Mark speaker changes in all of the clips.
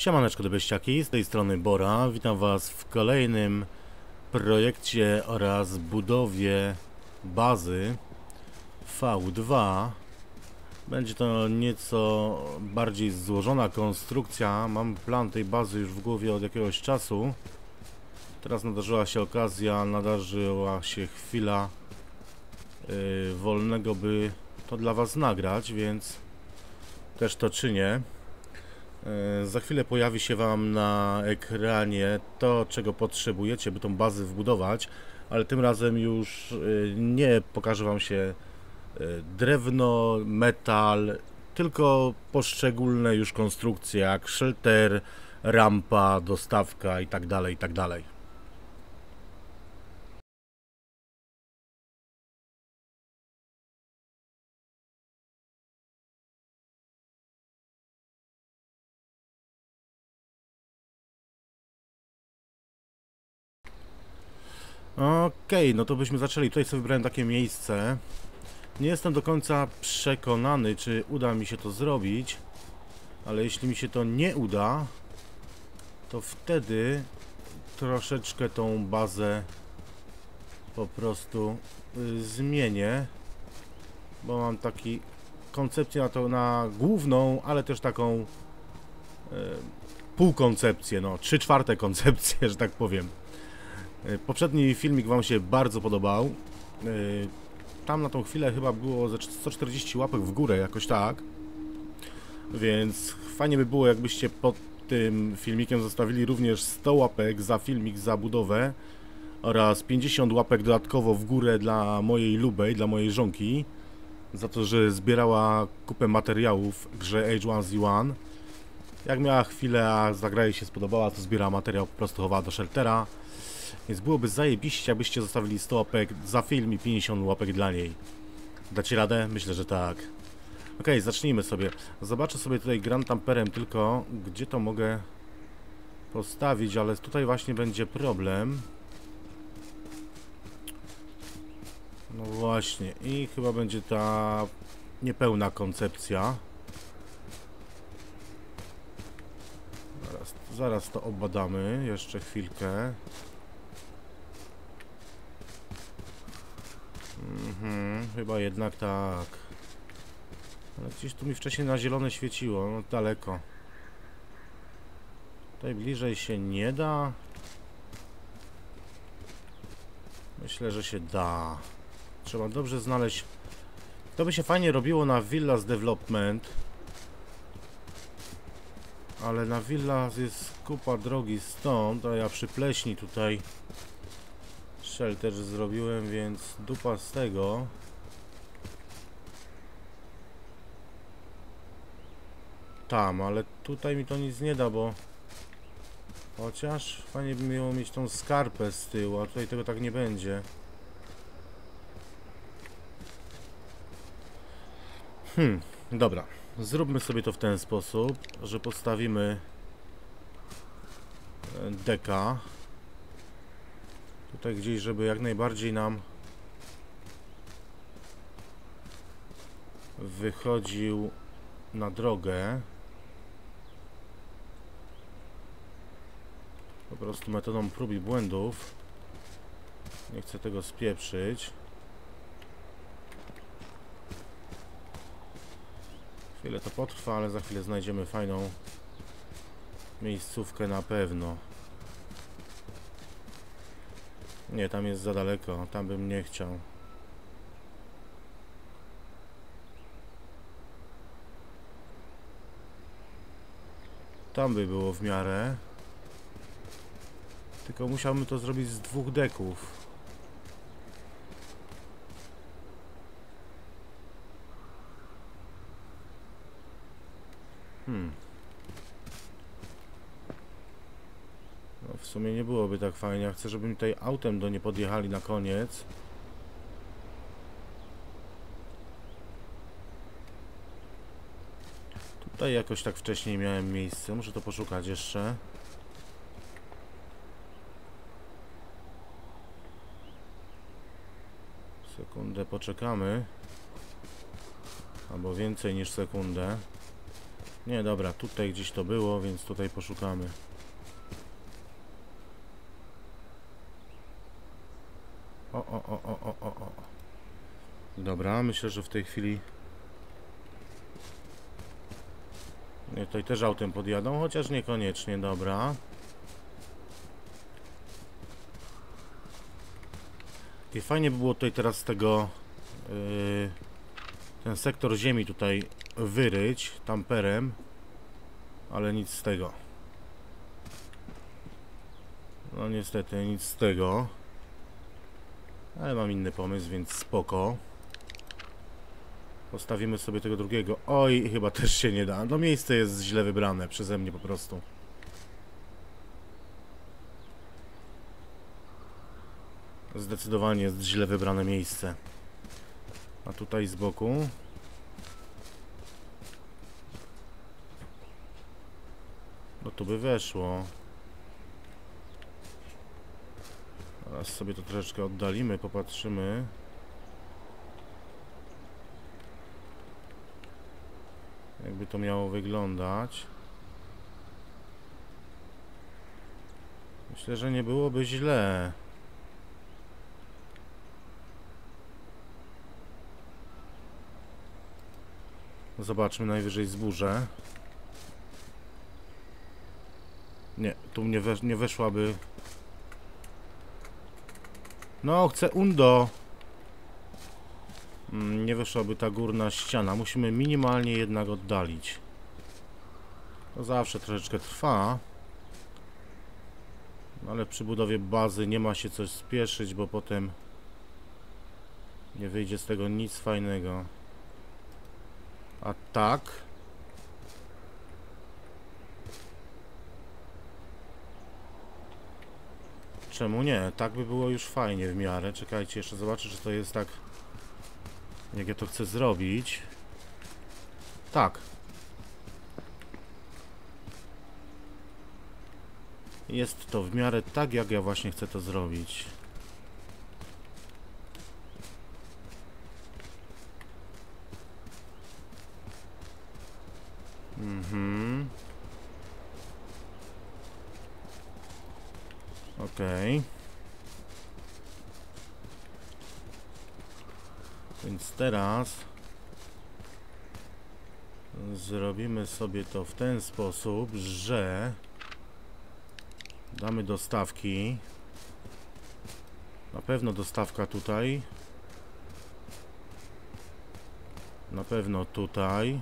Speaker 1: Siemaneczko dobyściaki, z tej strony Bora. Witam Was w kolejnym projekcie oraz budowie bazy V2. Będzie to nieco bardziej złożona konstrukcja. Mam plan tej bazy już w głowie od jakiegoś czasu. Teraz nadarzyła się okazja, nadarzyła się chwila wolnego, by to dla Was nagrać, więc też to czynię. Za chwilę pojawi się Wam na ekranie to, czego potrzebujecie, by tą bazę wbudować, ale tym razem już nie pokaże Wam się drewno, metal, tylko poszczególne już konstrukcje jak shelter, rampa, dostawka itd., itd. Okej, no to byśmy zaczęli. Tutaj sobie wybrałem takie miejsce. Nie jestem do końca przekonany, czy uda mi się to zrobić, ale jeśli mi się to nie uda, to wtedy troszeczkę tą bazę po prostu zmienię, bo mam taki koncepcję na to, na główną, ale też taką półkoncepcję, no 3/4 koncepcję, że tak powiem. Poprzedni filmik Wam się bardzo podobał. Tam na tą chwilę chyba było ze 140 łapek w górę, jakoś tak. Więc fajnie by było, jakbyście pod tym filmikiem zostawili również 100 łapek za filmik, za budowę oraz 50 łapek dodatkowo w górę dla mojej lubej, dla mojej żonki, za to, że zbierała kupę materiałów w grze H1Z1. Jak miała chwilę, a zagra jej się spodobała, to zbierała materiał, po prostu chowała do sheltera. Więc byłoby zajebiście, abyście zostawili 100 łapek za film i 50 łapek dla niej. Dacie radę? Myślę, że tak. Okej, zacznijmy sobie. Zobaczę sobie tutaj Grand Tamperem tylko, gdzie to mogę postawić, ale tutaj właśnie będzie problem. No właśnie, i chyba będzie ta niepełna koncepcja. Zaraz to obadamy, jeszcze chwilkę. Chyba jednak tak. Ale gdzieś tu mi wcześniej na zielone świeciło, no daleko. Tutaj bliżej się nie da. Myślę, że się da. Trzeba dobrze znaleźć. To by się fajnie robiło na Villas Development. Ale na Villas jest kupa drogi stąd, a ja przy pleśni tutaj shelter zrobiłem, więc dupa z tego. Tam, ale tutaj mi to nic nie da, bo chociaż fajnie by miało mieć tą skarpę z tyłu, a tutaj tego tak nie będzie. Dobra, zróbmy sobie to w ten sposób, że postawimy deka tutaj gdzieś, żeby jak najbardziej nam wychodził na drogę. Po prostu metodą prób i błędów. Nie chcę tego spieprzyć. Chwilę to potrwa, ale za chwilę znajdziemy fajną miejscówkę na pewno. Nie, tam jest za daleko, tam bym nie chciał. Tam by było w miarę. Tylko musiałbym to zrobić z 2 deków. No w sumie nie byłoby tak fajnie. Ja chcę, żeby mi tutaj autem do nie podjechali na koniec. Tutaj jakoś tak wcześniej miałem miejsce. Muszę to poszukać jeszcze. Sekundę poczekamy. Albo więcej niż sekundę. Nie, dobra, tutaj gdzieś to było, więc tutaj poszukamy. O. Dobra, myślę, że w tej chwili... Nie, tutaj też autem podjadą, chociaż niekoniecznie, dobra. I fajnie by było tutaj teraz z tego... ten sektor ziemi tutaj wyryć tamperem, ale nic z tego. No niestety nic z tego. Ale mam inny pomysł, więc spoko. Postawimy sobie tego drugiego. Oj, chyba też się nie da. No miejsce jest źle wybrane przeze mnie po prostu. Zdecydowanie jest źle wybrane miejsce. A tutaj z boku. No tu by weszło. Teraz sobie to troszeczkę oddalimy, popatrzymy. Jakby to miało wyglądać. Myślę, że nie byłoby źle. Zobaczmy najwyżej zburzę. Nie, tu nie weszłaby. No, chcę undo. Nie weszłaby ta górna ściana. Musimy minimalnie jednak oddalić. To zawsze troszeczkę trwa. Ale przy budowie bazy nie ma się coś spieszyć, bo potem nie wyjdzie z tego nic fajnego. A tak. Czemu nie? Tak by było już fajnie w miarę. Czekajcie, jeszcze zobaczę, czy to jest tak, jak ja to chcę zrobić. Tak. Jest to w miarę tak, jak ja właśnie chcę to zrobić. Okej. Więc teraz zrobimy sobie to w ten sposób, że damy dostawki. Na pewno dostawka tutaj. Na pewno tutaj.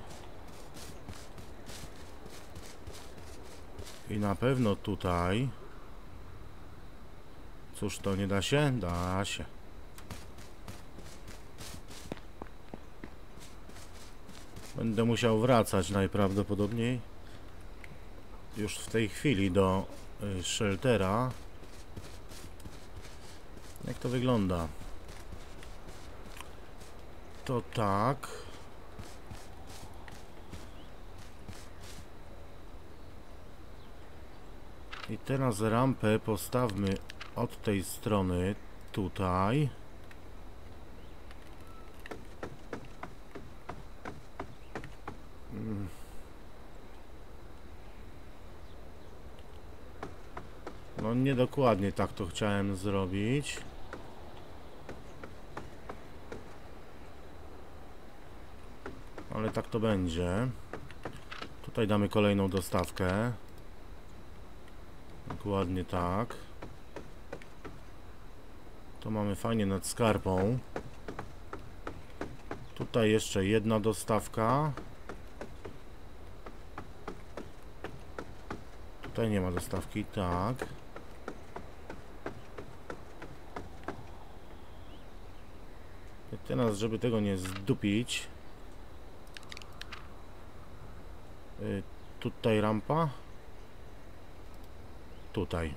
Speaker 1: I na pewno tutaj. Cóż, to nie da się? Da się. Będę musiał wracać najprawdopodobniej już w tej chwili do sheltera. Jak to wygląda? To tak. I teraz rampę postawmy od tej strony tutaj. No niedokładnie tak to chciałem zrobić. Ale tak to będzie. Tutaj damy kolejną dostawkę. Dokładnie tak. To mamy fajnie nad skarpą. Tutaj jeszcze jedna dostawka. Tutaj nie ma dostawki, tak. I teraz, żeby tego nie zdupić, tutaj rampa. Tutaj.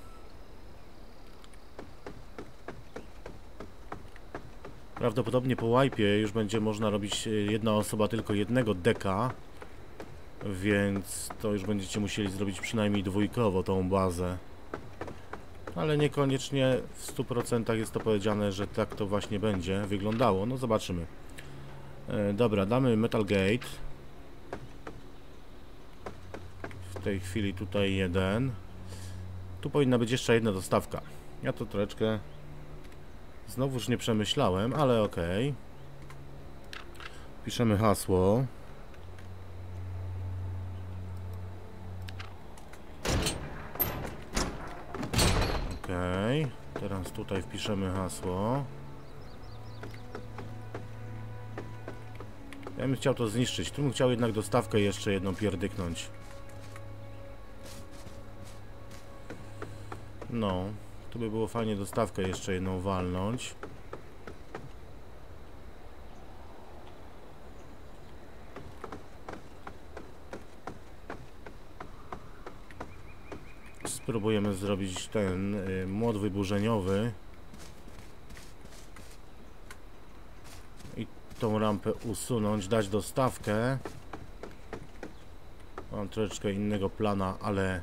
Speaker 1: Prawdopodobnie po wipe'ie już będzie można robić jedna osoba tylko jednego deka, więc to już będziecie musieli zrobić przynajmniej dwójkowo tą bazę. Ale niekoniecznie w 100% jest to powiedziane, że tak to właśnie będzie wyglądało. No zobaczymy. Dobra, damy Metal Gate. tej chwili tutaj jeden. Tu powinna być jeszcze jedna dostawka. Ja to troszeczkę znowuż nie przemyślałem, ale okej. Piszemy hasło. Okej. Teraz tutaj wpiszemy hasło. Ja bym chciał to zniszczyć. Tu bym chciał jednak dostawkę jeszcze jedną pierdyknąć. No, tu by było fajnie dostawkę jeszcze jedną walnąć. Spróbujemy zrobić ten młot wyburzeniowy. I tą rampę usunąć, dać dostawkę. Mam troszeczkę innego plana, ale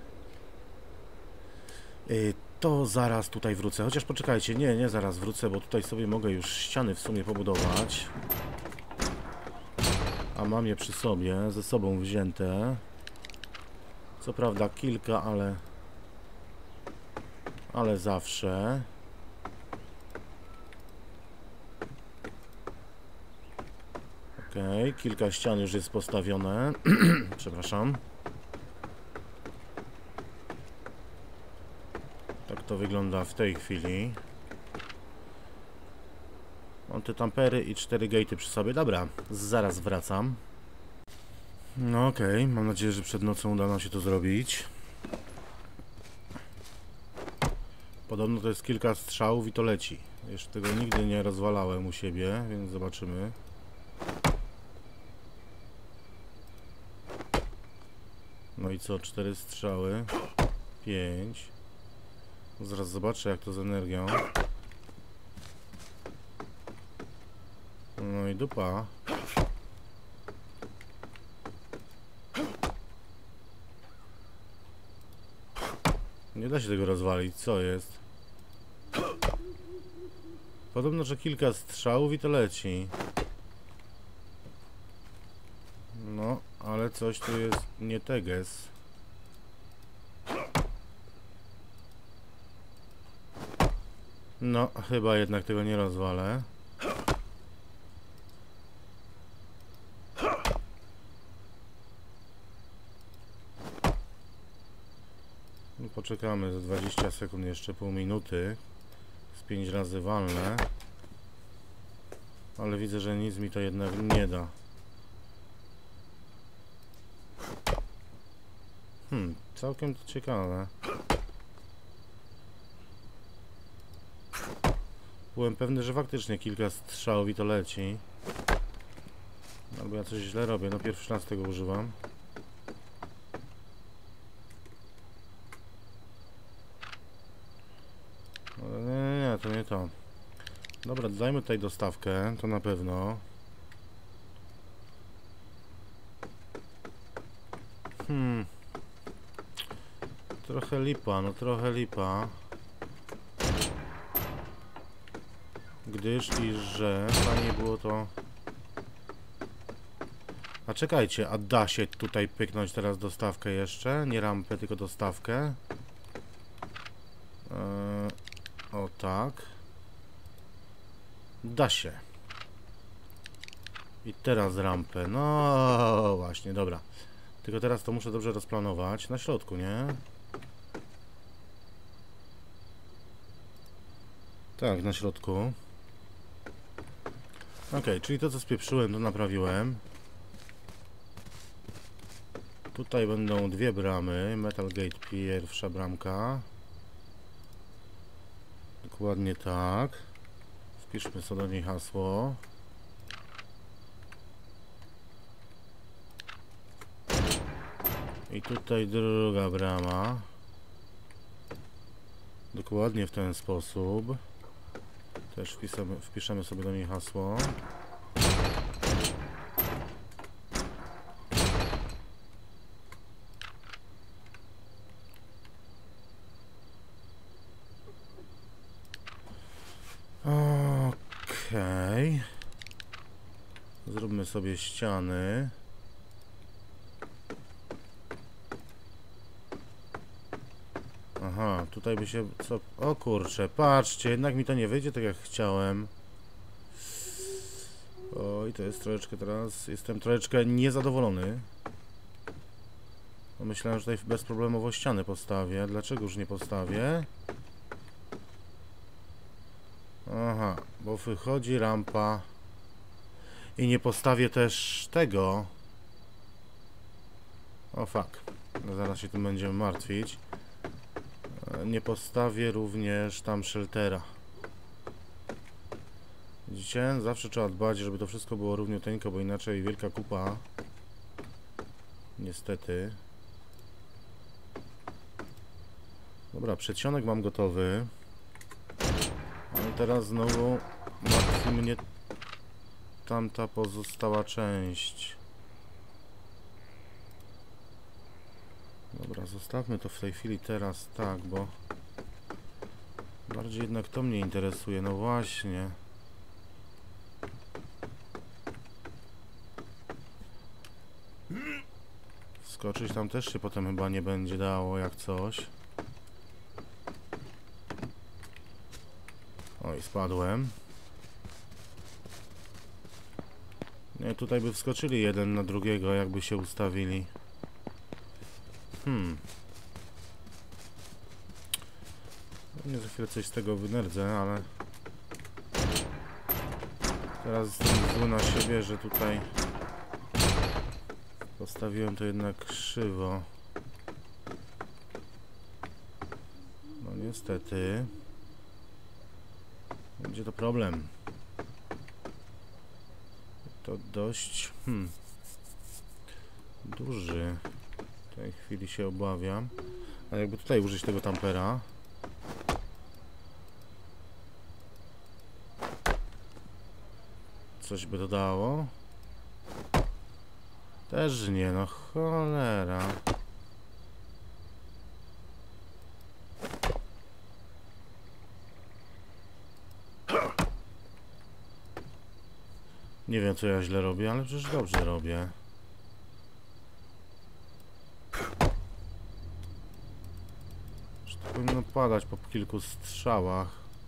Speaker 1: to zaraz tutaj wrócę. Chociaż poczekajcie, nie zaraz wrócę, bo tutaj sobie mogę już ściany w sumie pobudować. A mam je przy sobie, ze sobą wzięte. Co prawda kilka, ale zawsze. Okej, kilka ścian już jest postawione. Przepraszam. Tak to wygląda w tej chwili. Mam te tampery i 4 gatey przy sobie. Dobra, zaraz wracam. No okej, mam nadzieję, że przed nocą uda nam się to zrobić. Podobno to jest kilka strzałów i to leci. Jeszcze tego nigdy nie rozwalałem u siebie, więc zobaczymy. No i co? 4 strzały. 5. Zaraz zobaczę, jak to z energią. No i dupa. Nie da się tego rozwalić. Co jest? Podobno, że kilka strzałów i to leci. No, ale coś tu jest nie teges. No, chyba jednak tego nie rozwalę. No, poczekamy za 20 sekund, jeszcze pół minuty. Z 5 razy walnę. Ale widzę, że nic mi to jednak nie da. Całkiem to ciekawe. Byłem pewny, że faktycznie kilka strzałów i to leci. Albo ja coś źle robię, no pierwszy raz tego używam. Ale nie, to nie to. Dobra, dodajmy tutaj dostawkę, to na pewno. Trochę lipa, no trochę lipa. Gdyż i że fajnie było to... A czekajcie, a da się tutaj pyknąć teraz dostawkę jeszcze? Nie rampę, tylko dostawkę. O tak. Da się. I teraz rampę. No właśnie, dobra. Tylko teraz to muszę dobrze rozplanować. Na środku, nie? Tak, na środku. Ok, czyli to co spieprzyłem, to naprawiłem. Tutaj będą dwie bramy. Metal Gate pierwsza bramka. Dokładnie tak. Wpiszmy sobie do niej hasło. I tutaj druga brama. Dokładnie w ten sposób. Też wpiszemy sobie do niej hasło. Okej. Zróbmy sobie ściany. tutaj by się... co... O kurczę, patrzcie, jednak mi to nie wyjdzie tak jak chciałem. Oj, to jest troszeczkę teraz... Jestem troszeczkę niezadowolony. No myślałem, że tutaj bezproblemowo ścianę postawię. Dlaczego już nie postawię? Aha, bo wychodzi rampa. I nie postawię też tego. O fuck. No zaraz się tym będziemy martwić. Nie postawię również tam sheltera. Widzicie? Zawsze trzeba dbać, żeby to wszystko było równiuteńko, bo inaczej wielka kupa. Niestety. Dobra, przedsionek mam gotowy. Ale teraz znowu martwi mnie tamta pozostała część. Dobra, zostawmy to w tej chwili teraz tak, bo bardziej jednak to mnie interesuje. No właśnie. Skoczyć tam też się potem chyba nie będzie dało, jak coś. Oj, spadłem. Nie, tutaj by wskoczyli jeden na drugiego, jakby się ustawili. Nie za chwilę coś z tego wynerdzę, ale... Teraz jestem zły na siebie, że tutaj... Postawiłem to jednak krzywo. No niestety. Będzie to problem. To dość... duży. W tej chwili się obawiam. A jakby tutaj użyć tego tampera... Coś by dodało? Też nie, no cholera. Nie wiem, co ja źle robię, ale przecież dobrze robię. Że to powinno padać po kilku strzałach.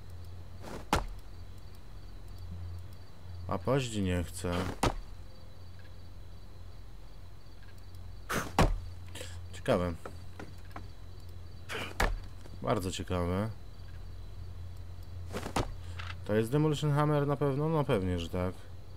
Speaker 1: A paść nie chce. Ciekawe. Bardzo ciekawe. To jest Demolition Hammer na pewno? No pewnie, że tak.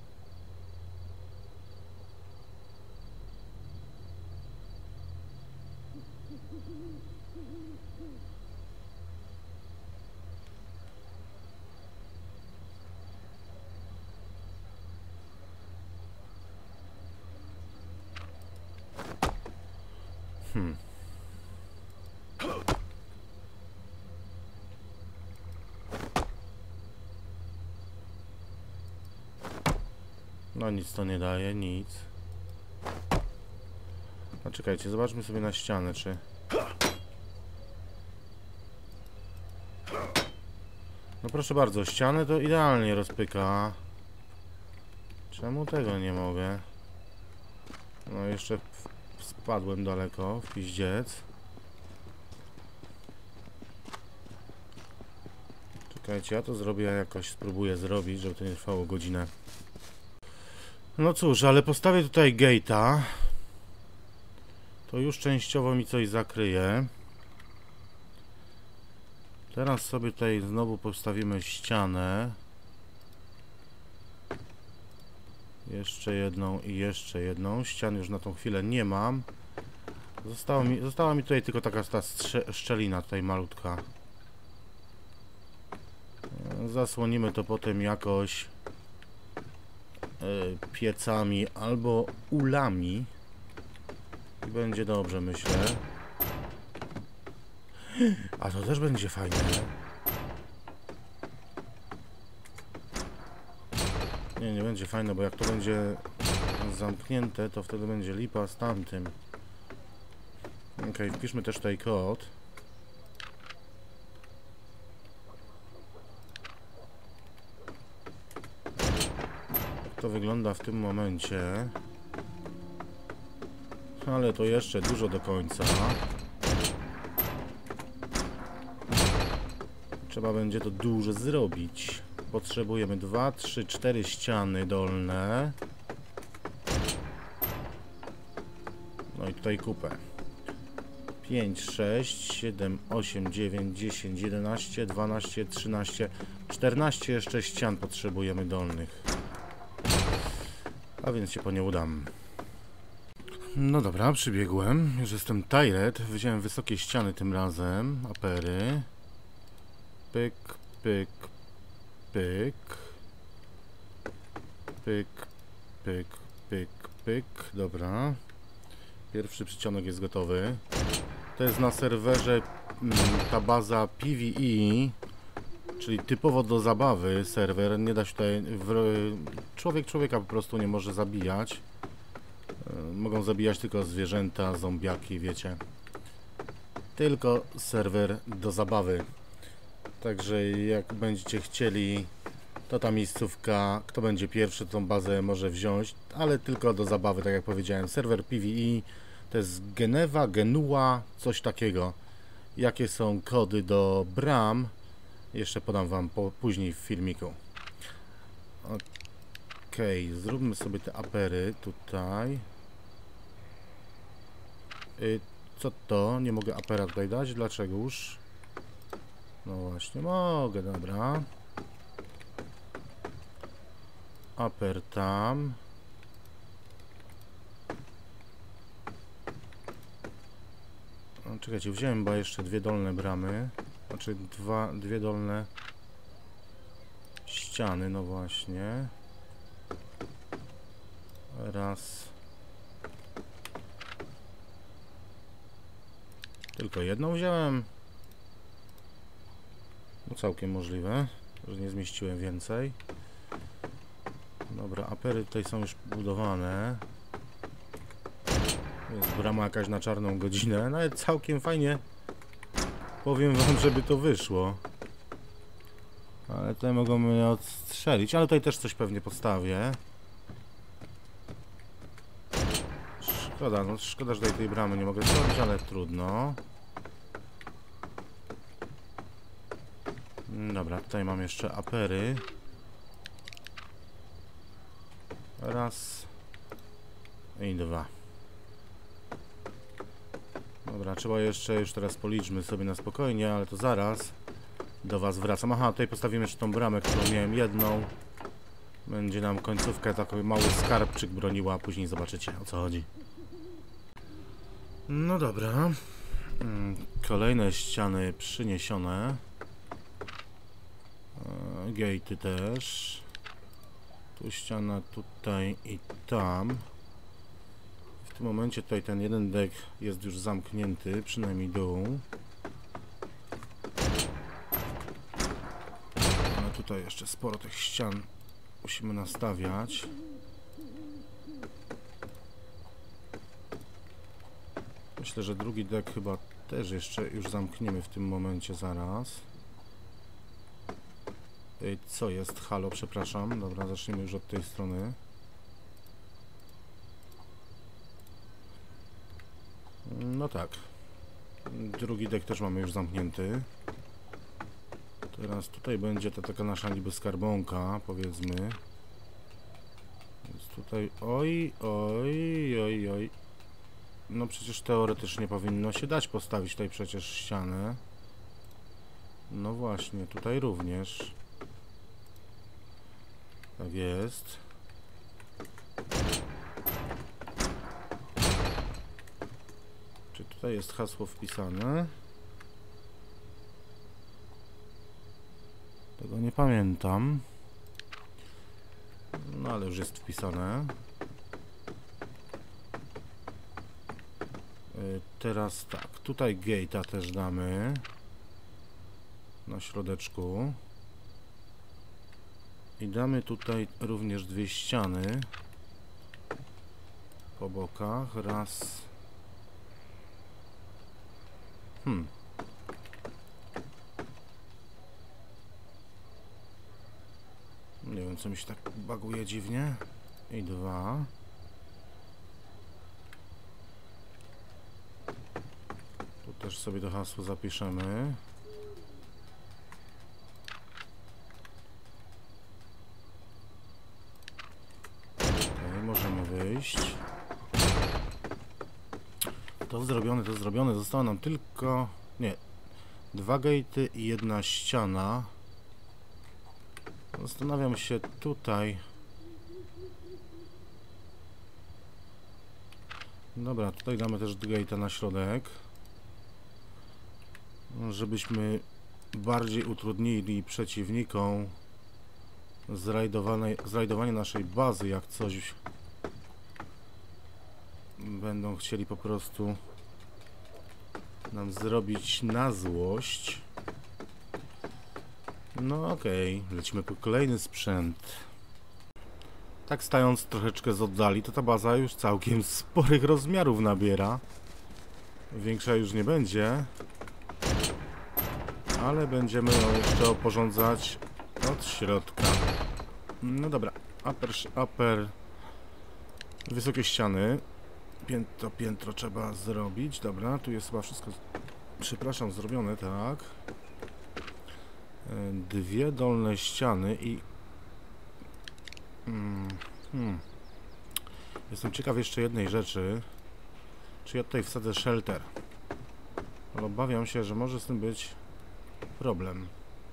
Speaker 1: No nic to nie daje, nic. A czekajcie, zobaczmy sobie na ścianę, czy... No proszę bardzo, ścianę to idealnie rozpyka. Czemu tego nie mogę? No jeszcze spadłem daleko, w piździec. Czekajcie, ja to zrobię jakoś, spróbuję zrobić, żeby to nie trwało godzinę. No cóż, ale postawię tutaj gate'a. To już częściowo mi coś zakryje. Teraz sobie tutaj znowu postawimy ścianę. Jeszcze jedną i jeszcze jedną. Ścian już na tą chwilę nie mam. Została mi tutaj tylko taka ta szczelina tutaj malutka. Zasłonimy to potem jakoś piecami albo ulami. I będzie dobrze, myślę. A to też będzie fajne. Nie będzie fajne, bo jak to będzie zamknięte, to wtedy będzie lipa z tamtym. Okej, wpiszmy też tutaj kod. Jak to wygląda w tym momencie. Ale to jeszcze dużo do końca. Trzeba będzie to dużo zrobić. Potrzebujemy 2, 3, 4 ściany dolne. No i tutaj kupę. 5, 6, 7, 8, 9, 10, 11, 12, 13, 14 jeszcze ścian potrzebujemy dolnych. A więc się po nie udam. No dobra, przybiegłem. Już jestem tired. Wziąłem wysokie ściany tym razem. Apery. Pyk, pyk, pyk. Pyk, pyk, pyk, pyk. Dobra. Pierwszy przyciąg jest gotowy. To jest na serwerze ta baza PvE, czyli typowo do zabawy serwer. Nie da się tutaj... Człowiek człowieka po prostu nie może zabijać. Mogą zabijać tylko zwierzęta, zombiaki, wiecie. Tylko serwer do zabawy. Także jak będziecie chcieli, to ta miejscówka, kto będzie pierwszy, tą bazę może wziąć, ale tylko do zabawy, tak jak powiedziałem. Serwer PvE to jest Genewa, Genua, coś takiego. Jakie są kody do bram, jeszcze podam wam później w filmiku. Okej, zróbmy sobie te apery tutaj. Co to? Nie mogę apera tutaj dać? Dlaczegoż? No właśnie, mogę, dobra. Aper tam. No, czekajcie, wziąłem chyba jeszcze dwie dolne bramy. Znaczy dwie dolne ściany, no właśnie. Raz. Tylko jedną wziąłem. No całkiem możliwe, że nie zmieściłem więcej. Dobra, apery tutaj są już budowane. Jest brama jakaś na czarną godzinę. Nawet całkiem fajnie. Powiem wam, żeby to wyszło. Ale tutaj mogą mnie odstrzelić. Ale tutaj też coś pewnie postawię. Szkoda, no szkoda, że tej bramy nie mogę zrobić, ale trudno. Dobra, tutaj mam jeszcze apery. Raz. I dwa. Dobra, trzeba jeszcze, już teraz policzmy sobie na spokojnie, ale to zaraz do was wracam. Aha, tutaj postawimy jeszcze tą bramę, którą miałem jedną. Będzie nam końcówkę, taki mały skarbczyk broniła, a później zobaczycie, o co chodzi. No dobra. Kolejne ściany przyniesione. Gatey też. Tu ściana, tutaj i tam. W tym momencie tutaj ten jeden dek jest już zamknięty, przynajmniej dół. Ale tutaj jeszcze sporo tych ścian musimy nastawiać. Myślę, że drugi dek chyba też jeszcze już zamkniemy w tym momencie zaraz. Co jest? Halo, przepraszam. Dobra, zacznijmy już od tej strony. No tak. Drugi dek też mamy już zamknięty. Teraz tutaj będzie ta taka nasza niby skarbonka, powiedzmy. Więc tutaj... Oj, oj, oj, oj. No przecież teoretycznie powinno się dać postawić tutaj przecież ścianę. No właśnie, tutaj również. Tak jest. Czy tutaj jest hasło wpisane? Tego nie pamiętam. No ale już jest wpisane. Teraz tak, tutaj gate'a też damy. Na środeczku. I damy tutaj również dwie ściany po bokach. Raz. Nie wiem, co mi się tak baguje dziwnie. I dwa. Tu też sobie to hasło zapiszemy. To zrobione, to zrobione. Zostało nam tylko... Nie. 2 gatey i 1 ściana. Zastanawiam się tutaj. Dobra, tutaj damy też gate'a na środek. Żebyśmy bardziej utrudnili przeciwnikom zrajdowanie naszej bazy, jak coś będą chcieli po prostu nam zrobić na złość. No okej, lecimy po kolejny sprzęt. Tak stając troszeczkę z oddali, to ta baza już całkiem sporych rozmiarów nabiera. Większa już nie będzie, ale będziemy ją jeszcze oporządzać od środka. No dobra, upper. Wysokie ściany. Piętro trzeba zrobić. Dobra, tu jest chyba wszystko, przepraszam, zrobione, tak. 2 dolne ściany i... Jestem ciekaw jeszcze jednej rzeczy. Czy ja tutaj wsadzę shelter? Ale obawiam się, że może z tym być problem.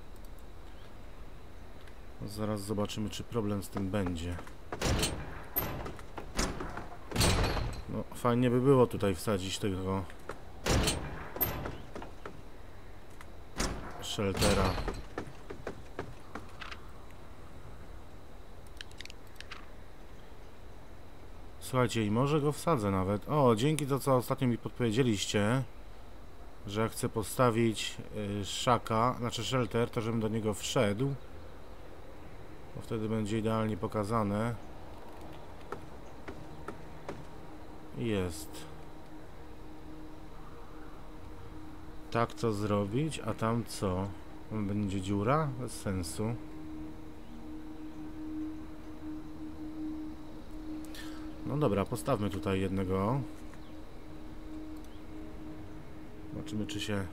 Speaker 1: Zaraz zobaczymy, czy problem z tym będzie. No, fajnie by było tutaj wsadzić tego sheltera. Słuchajcie, i może go wsadzę nawet. O, dzięki to, co ostatnio mi podpowiedzieliście, że jak chcę postawić szaka, znaczy shelter, to żebym do niego wszedł. Bo wtedy będzie idealnie pokazane. Jest. Tak to zrobić, a tam co? Będzie dziura? Bez sensu. No dobra, postawmy tutaj jednego. Zobaczymy, czy się...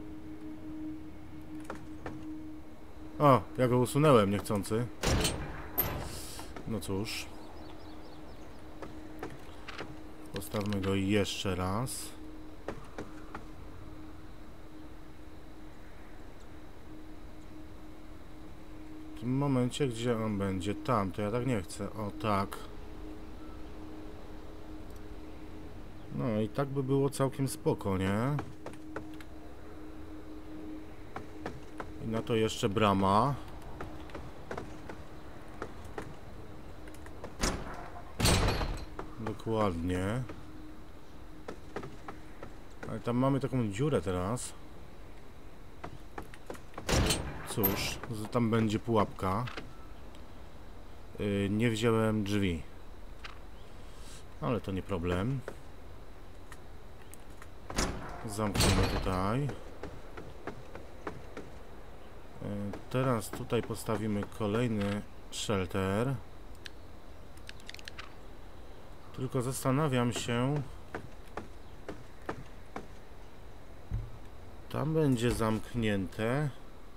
Speaker 1: O, ja go usunąłem niechcący. No cóż. Postawmy go jeszcze raz. W tym momencie, gdzie on będzie? Tam, to ja tak nie chcę. O, tak. No i tak by było całkiem spoko, nie? I na to jeszcze brama. Dokładnie. Ale tam mamy taką dziurę teraz. Cóż, tam będzie pułapka. Nie wziąłem drzwi. Ale to nie problem. Zamkniemy tutaj. Teraz tutaj postawimy kolejny shelter. Tylko zastanawiam się. Tam będzie zamknięte.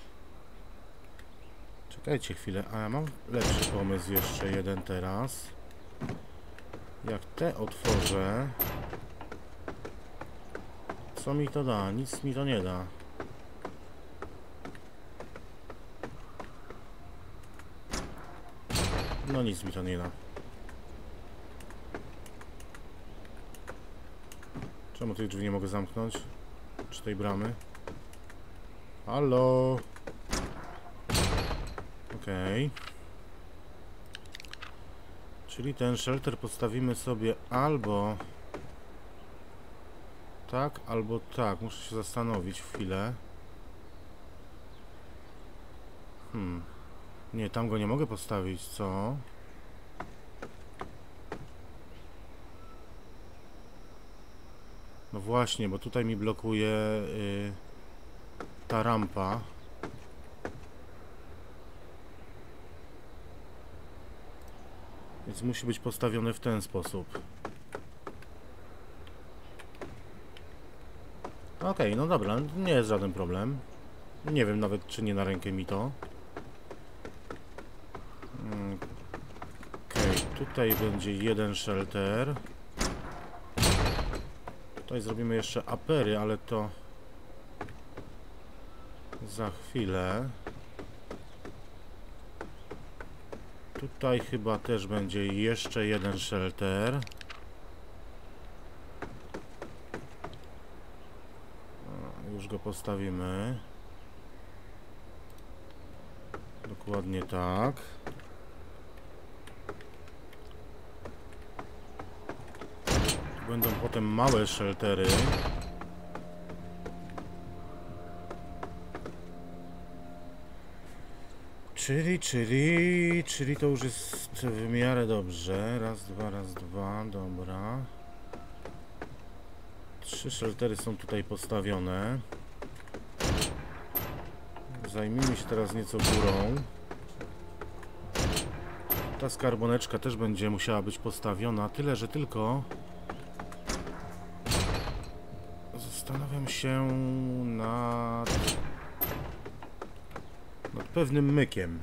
Speaker 1: Czekajcie chwilę, a ja mam lepszy pomysł jeszcze jeden teraz. Jak te otworzę, co mi to da? Nic mi to nie da. No nic mi to nie da. Czemu tych drzwi nie mogę zamknąć? Czy tej bramy? Halo? Okej. Czyli ten shelter postawimy sobie albo tak, albo tak. Muszę się zastanowić chwilę. Nie, tam go nie mogę postawić, co? No właśnie, bo tutaj mi blokuje ta rampa. Więc musi być postawione w ten sposób. Okej, no dobra, nie jest żaden problem. Nie wiem nawet, czy nie na rękę mi to. Okej, tutaj będzie jeden shelter. Tutaj zrobimy jeszcze apery, ale to za chwilę. Tutaj chyba też będzie jeszcze jeden shelter. O, już go postawimy. Dokładnie tak. Tu będą potem małe sheltery. Czyli to już jest w miarę dobrze. Raz, dwa, dobra. 3 sheltery są tutaj postawione. Zajmijmy się teraz nieco górą. Ta skarboneczka też będzie musiała być postawiona, tyle że tylko zastanawiam się nad pewnym mykiem.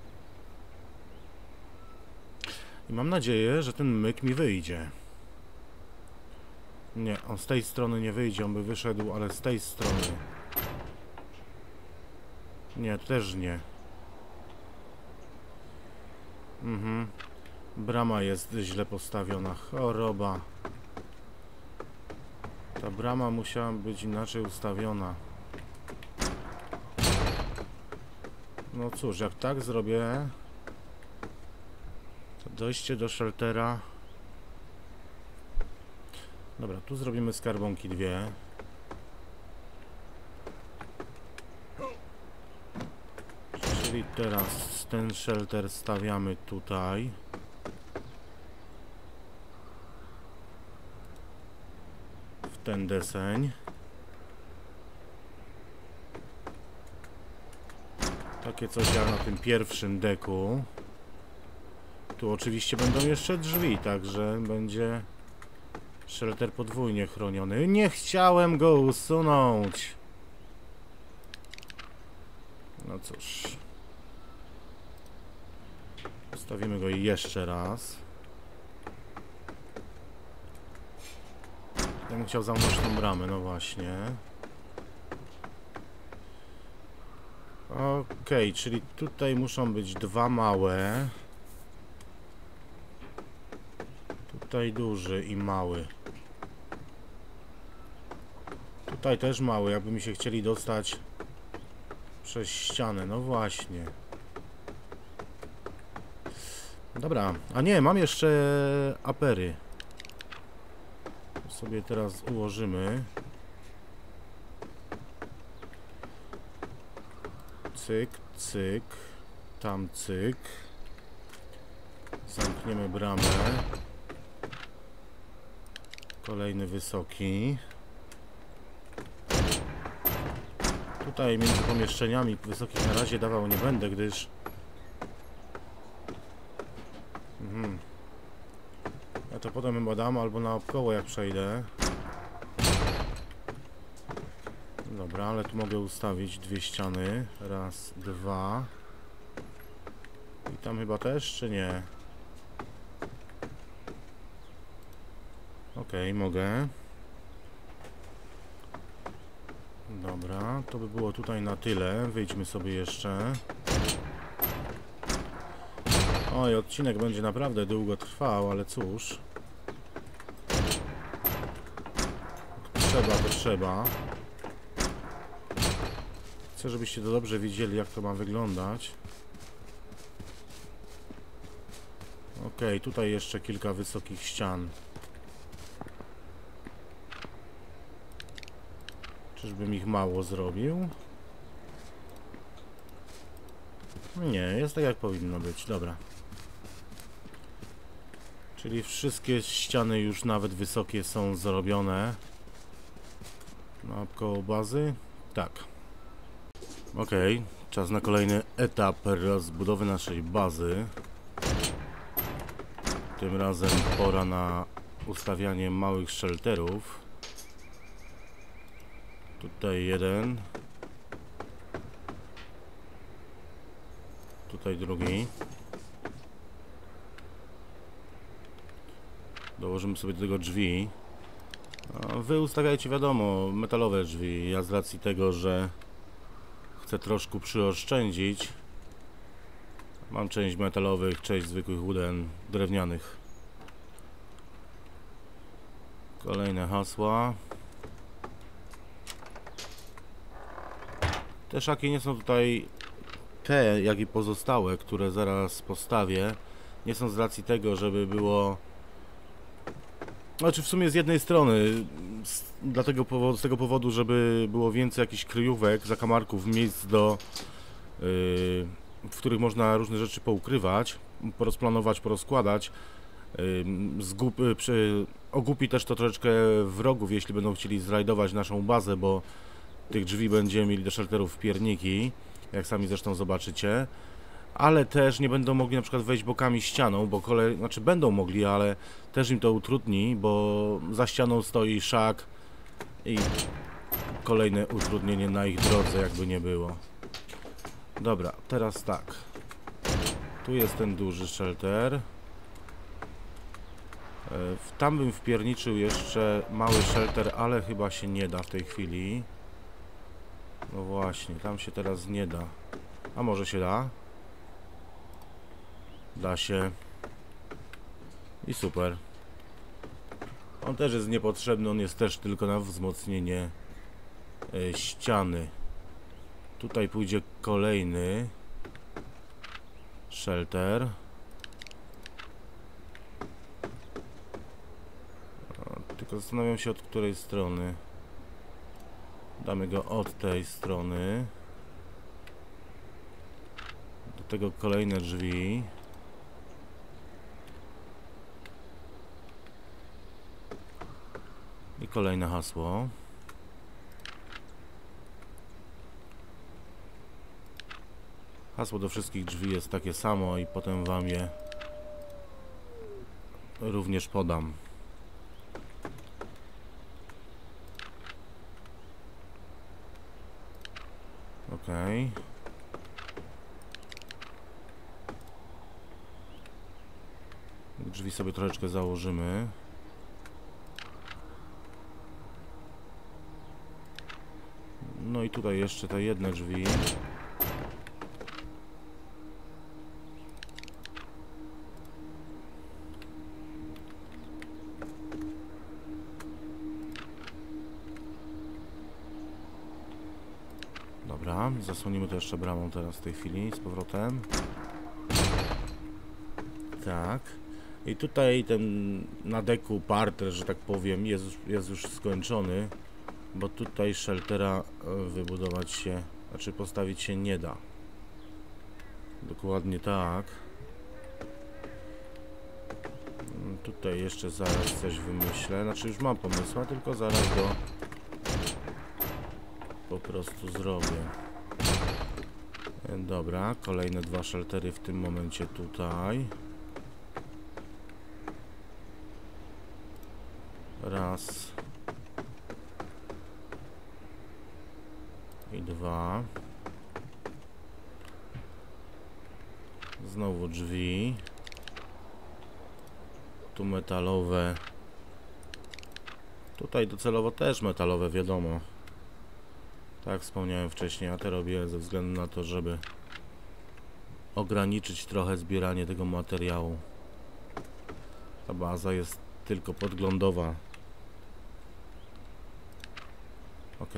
Speaker 1: I mam nadzieję, że ten myk mi wyjdzie. Nie, on z tej strony nie wyjdzie, on by wyszedł, ale z tej strony. Nie, też nie. Brama jest źle postawiona. Choroba. Ta brama musiała być inaczej ustawiona. No cóż, jak tak zrobię, to dojście do sheltera. Dobra, tu zrobimy skarbonki 2. Czyli teraz ten shelter stawiamy tutaj. W ten deseń. Takie coś jak na tym pierwszym deku. Tu oczywiście będą jeszcze drzwi, także będzie shelter podwójnie chroniony. Nie chciałem go usunąć. No cóż. Postawimy go jeszcze raz. Ja bym chciał zamknąć tą bramę, no właśnie. Okej, czyli tutaj muszą być 2 małe. Tutaj duży i mały. Tutaj też mały, jakby mi się chcieli dostać przez ścianę, no właśnie. Dobra, a nie, mam jeszcze apery. Sobie teraz ułożymy. Cyk, cyk. Tam cyk. Zamkniemy bramę. Kolejny wysoki. Tutaj między pomieszczeniami wysokich na razie dawał nie będę, gdyż ja to potem chyba dam albo naokoło jak przejdę. Dobra, ale tu mogę ustawić 2 ściany. Raz, 2. I tam chyba też, czy nie? Okej, mogę. Dobra, to by było tutaj na tyle. Wyjdźmy sobie jeszcze. Oj, odcinek będzie naprawdę długo trwał, ale cóż. Trzeba, to trzeba. Chcę, żebyście to dobrze widzieli, jak to ma wyglądać. Okej, tutaj jeszcze kilka wysokich ścian. Czyżbym ich mało zrobił? Nie, jest tak jak powinno być. Dobra. Czyli wszystkie ściany już nawet wysokie są zrobione. Naokoło bazy? Tak. Okej, czas na kolejny etap rozbudowy naszej bazy. Tym razem pora na ustawianie małych shelterów. Tutaj jeden. Tutaj drugi. Dołożymy sobie do tego drzwi. A wy ustawiajcie, wiadomo, metalowe drzwi. Ja z racji tego, że chcę troszkę przyoszczędzić, mam część metalowych, część zwykłych wooden, drewnianych. Kolejne hasła. Te szaki nie są tutaj, te jak i pozostałe, które zaraz postawię, nie są z racji tego, żeby było... Znaczy w sumie z jednej strony, z tego powodu, żeby było więcej jakichś kryjówek, zakamarków, miejsc w których można różne rzeczy poukrywać, porozplanować, porozkładać. Ogłupi też to troszeczkę wrogów, jeśli będą chcieli zrajdować naszą bazę, bo tych drzwi będziemy mieli do shelterów pierniki, jak sami zresztą zobaczycie. Ale też nie będą mogli na przykład wejść bokami ścianą, bo znaczy będą mogli, ale też im to utrudni, bo za ścianą stoi szak i kolejne utrudnienie na ich drodze, jakby nie było. Dobra, teraz tak. Tu jest ten duży shelter. Tam bym wpierniczył jeszcze mały shelter, ale chyba się nie da w tej chwili. No właśnie, tam się teraz nie da. A może się da? Da się. I super. On też jest niepotrzebny, on jest też tylko na wzmocnienie ściany. Tutaj pójdzie kolejny shelter. Tylko zastanawiam się, od której strony. Damy go od tej strony. Do tego kolejne drzwi. I kolejne hasło. Hasło do wszystkich drzwi jest takie samo i potem wam je również podam. Ok. Drzwi sobie troszeczkę założymy. No i tutaj jeszcze te jedne drzwi. Dobra, zasłonimy to jeszcze bramą teraz w tej chwili z powrotem. Tak. I tutaj ten na deku parter, że tak powiem, jest już skończony, bo tutaj sheltera wybudować się, znaczy postawić się nie da. Dokładnie tak. Tutaj jeszcze zaraz coś wymyślę, znaczy już mam pomysł, tylko zaraz go po prostu zrobię. Dobra, kolejne dwa sheltery w tym momencie tutaj. Raz. I dwa. Znowu drzwi. Tu metalowe. Tutaj docelowo też metalowe, wiadomo. Tak jak wspomniałem wcześniej, ja to robię ze względu na to, żeby ograniczyć trochę zbieranie tego materiału. Ta baza jest tylko podglądowa. Ok.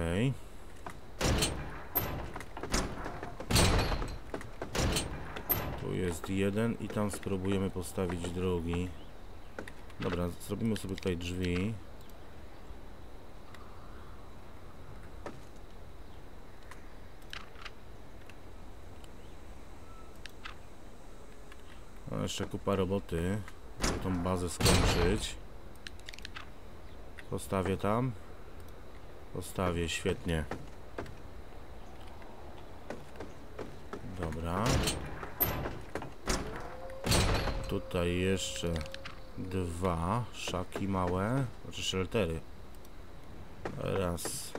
Speaker 1: Tu jest jeden i tam spróbujemy postawić drugi. Dobra, zrobimy sobie tutaj drzwi. No, jeszcze kupa roboty, żeby tą bazę skończyć. Postawię tam. Postawię, świetnie. Dobra. Tutaj jeszcze dwa szaki małe, znaczy sheltery. Raz.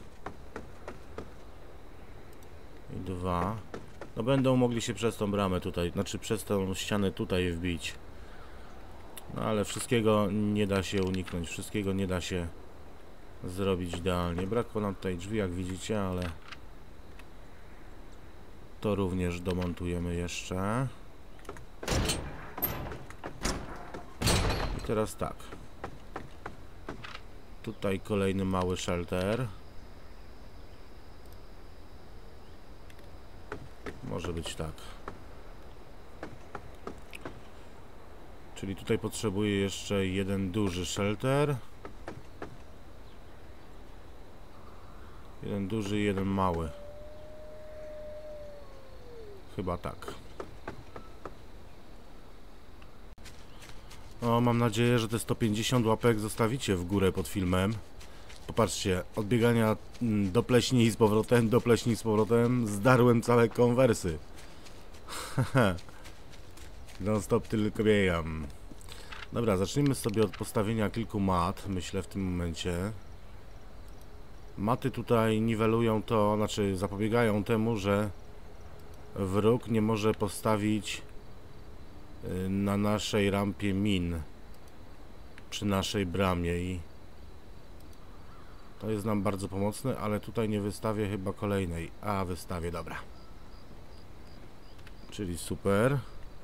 Speaker 1: I dwa. No będą mogli się przez tą bramę tutaj, znaczy przez tą ścianę tutaj wbić. No ale wszystkiego nie da się uniknąć, wszystkiego nie da się zrobić idealnie. Brakło nam tutaj drzwi, jak widzicie, ale to również domontujemy jeszcze. I teraz tak. Tutaj kolejny mały shelter. Może być tak. Czyli tutaj potrzebuję jeszcze jeden duży shelter. Jeden duży i jeden mały. Chyba tak. O, mam nadzieję, że te 150 łapek zostawicie w górę pod filmem. Popatrzcie, od biegania do pleśni i z powrotem, do pleśni i z powrotem zdarłem całe konwersy. Non stop tylko biegam. Dobra, zacznijmy sobie od postawienia kilku mat, myślę w tym momencie. Maty tutaj niwelują to, znaczy zapobiegają temu, że wróg nie może postawić na naszej rampie min przy naszej bramie i to jest nam bardzo pomocne, ale tutaj nie wystawię chyba kolejnej. A, wystawię, dobra. Czyli super.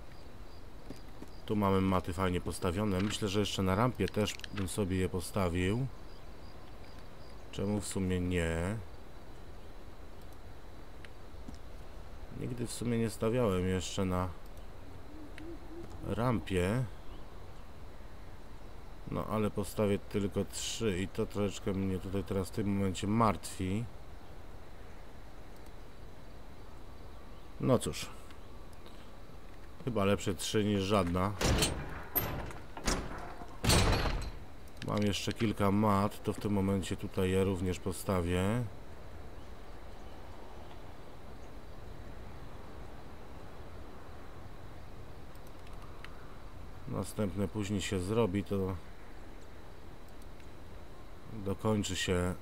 Speaker 1: Tu mamy maty fajnie postawione. Myślę, że jeszcze na rampie też bym sobie je postawił. Czemu w sumie nie? Nigdy w sumie nie stawiałem jeszcze na rampie. No ale postawię tylko 3 i to troszeczkę mnie tutaj teraz w tym momencie martwi. No cóż. Chyba lepsze 3 niż żadna. Mam jeszcze kilka mat, to w tym momencie tutaj je również postawię. Następne później się zrobi, to dokończy się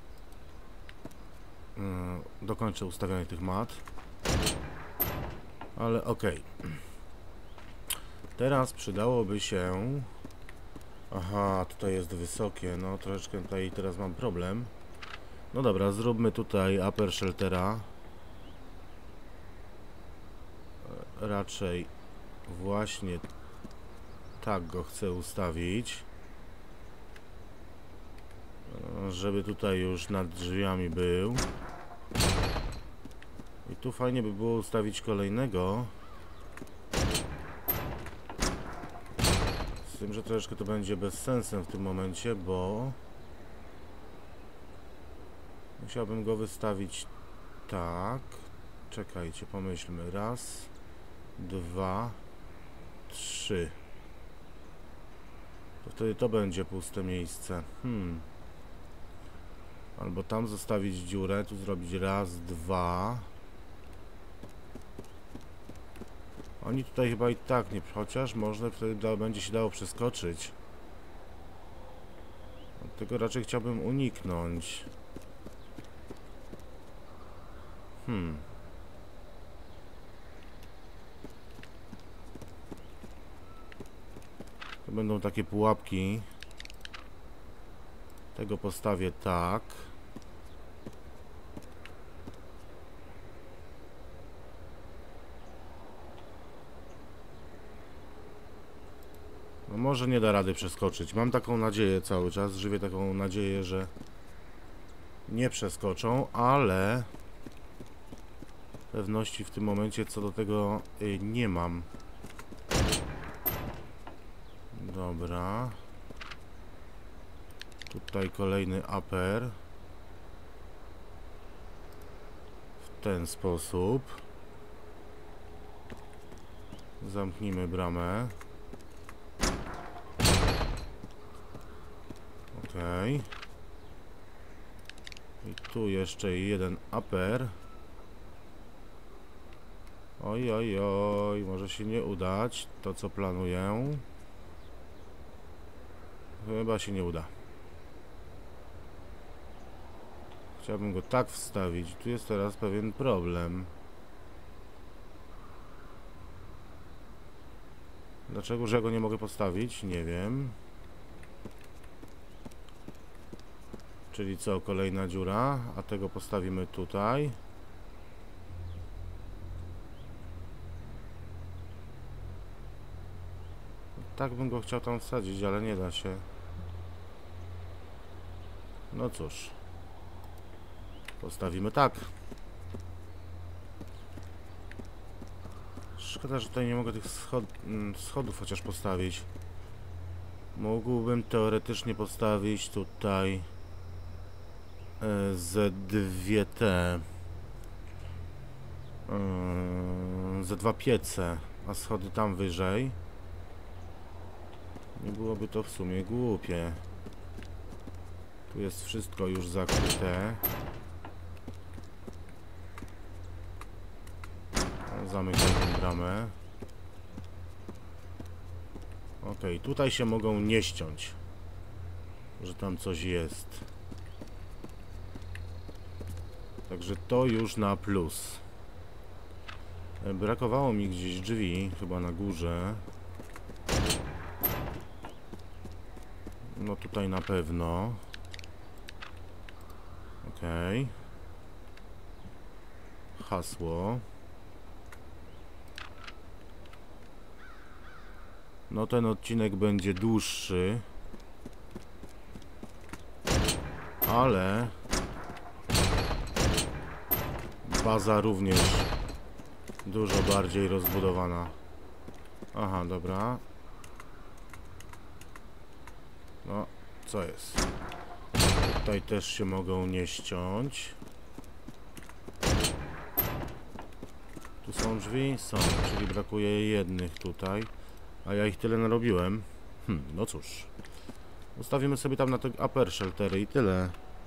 Speaker 1: dokończę ustawianie tych mat. Ale okej. Teraz przydałoby się... Aha, tutaj jest wysokie, no troszeczkę tutaj teraz mam problem. No dobra, zróbmy tutaj upper sheltera. Raczej właśnie tak go chcę ustawić. Żeby tutaj już nad drzwiami był. I tu fajnie by było ustawić kolejnego. Z tym, że troszeczkę to będzie bez sensem w tym momencie, bo musiałbym go wystawić tak. Czekajcie, pomyślmy. Raz, dwa, trzy. To wtedy to będzie puste miejsce. Albo tam zostawić dziurę, tu zrobić raz, dwa. Oni tutaj chyba i tak nie, chociaż można wtedy będzie się dało przeskoczyć. Od tego raczej chciałbym uniknąć. To będą takie pułapki. Tego postawię tak. No może nie da rady przeskoczyć. Mam taką nadzieję cały czas. Żywię taką nadzieję, że nie przeskoczą, ale pewności w tym momencie co do tego nie mam. Dobra. Tutaj kolejny upper. W ten sposób. Zamknijmy bramę. Okej. I tu jeszcze jeden upper. Oj, oj, oj, może się nie udać to, co planuję. Chyba się nie uda. Chciałbym go tak wstawić. Tu jest teraz pewien problem. Dlaczego, że ja go nie mogę postawić? Nie wiem. Czyli co, kolejna dziura, a tego postawimy tutaj. Tak bym go chciał tam wsadzić, ale nie da się. No cóż. Postawimy tak. Szkoda, że tutaj nie mogę tych schodów chociaż postawić. Mógłbym teoretycznie postawić tutaj Z2T. Ze dwa piece, a schody tam wyżej. Nie byłoby to w sumie głupie. Tu jest wszystko już zakryte. Zamykam tę bramę. Ok, tutaj się mogą nie ściąć, że tam coś jest. Także to już na plus. Brakowało mi gdzieś drzwi, chyba na górze. No tutaj na pewno. Ok. Hasło. No ten odcinek będzie dłuższy. Ale baza również dużo bardziej rozbudowana. Aha, dobra. No, co jest? Tutaj też się mogą nie ściąć. Tu są drzwi? Są, czyli brakuje jednych tutaj. A ja ich tyle narobiłem. No cóż. Ustawimy sobie tam na te upper sheltery i tyle.